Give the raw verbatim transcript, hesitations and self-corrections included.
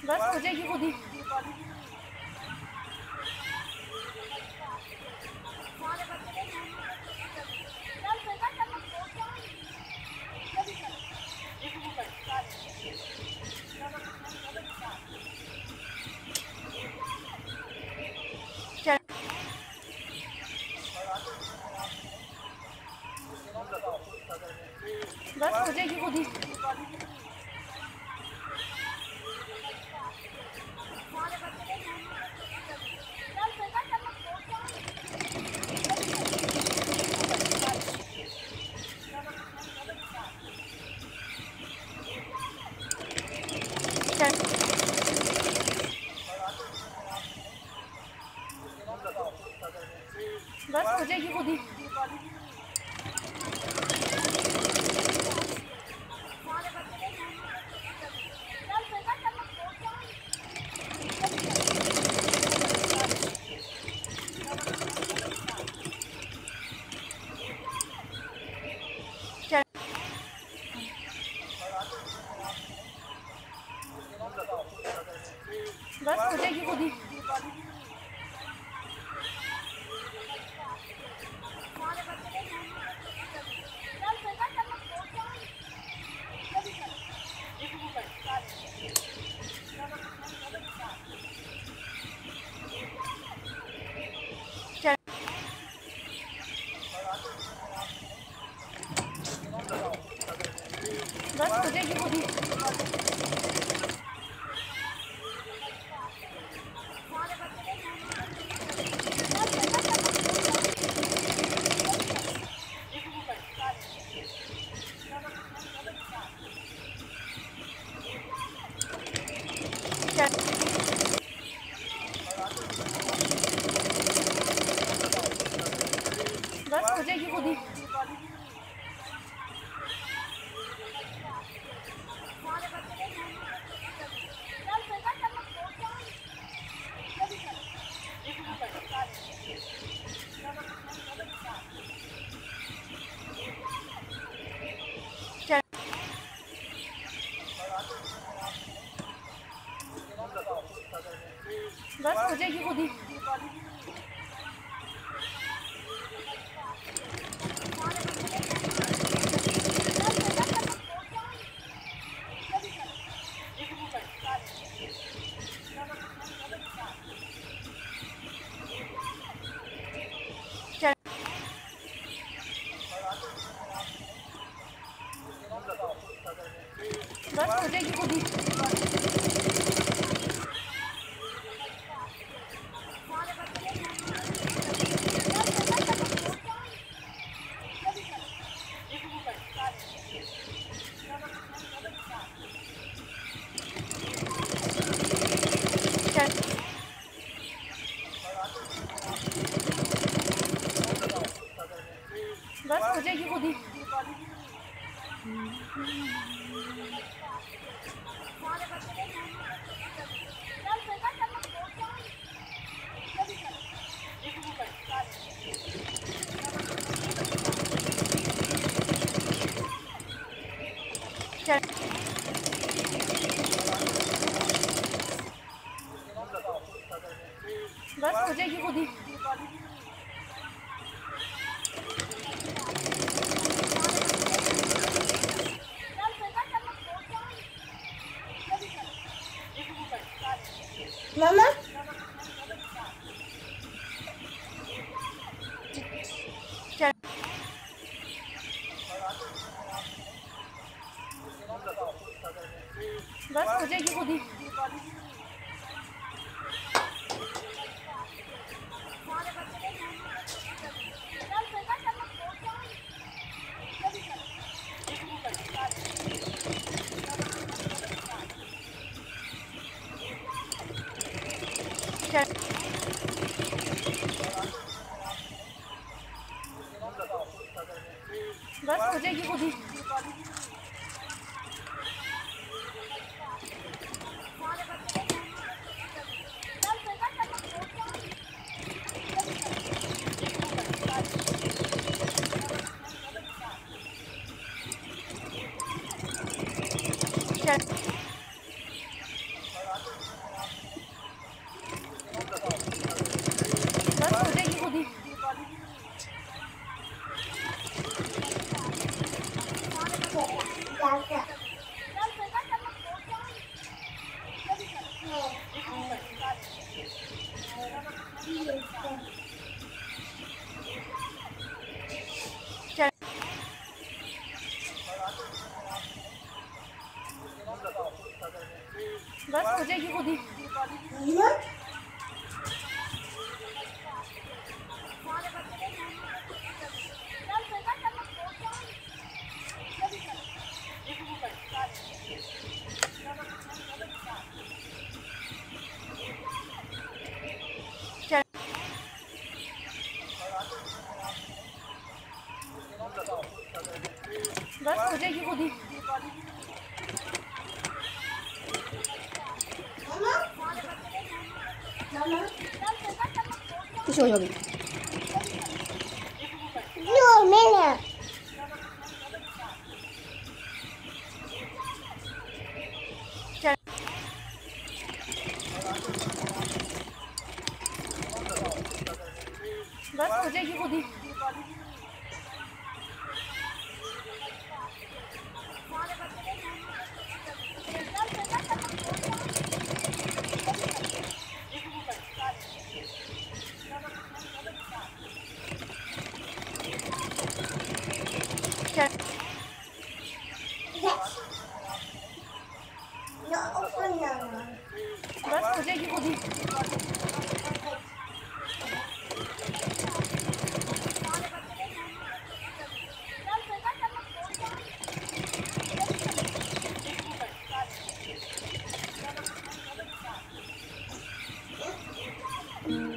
बस हो जाएगी खुद ही। चल बस हो जाएगी खुद ही। चल बस हो जाएगी खुद ही। चल बस हो जाएगी खुद ही। चल बस हो जाएगी खुद ही। चल बस हो जाएगी खुद ही। चल बस हो जाएगी खुद ही। चल बस हो जाएगी खुद ही। चल बस हो जाएगी खुद ही। चल बस हो जाएगी खुद ही। मामा चल बस हो जाएगी खुद ही। चल बस हो जाएगी खुद ही। चल चल बस हो जाएगी खुद ही। चल बस हो जाएगी खुद ही। कुछ हो जाएगी नो मैंने चल बस हो जाएगी खुद ही। चल बस हो जाएगी खुद ही। Mm.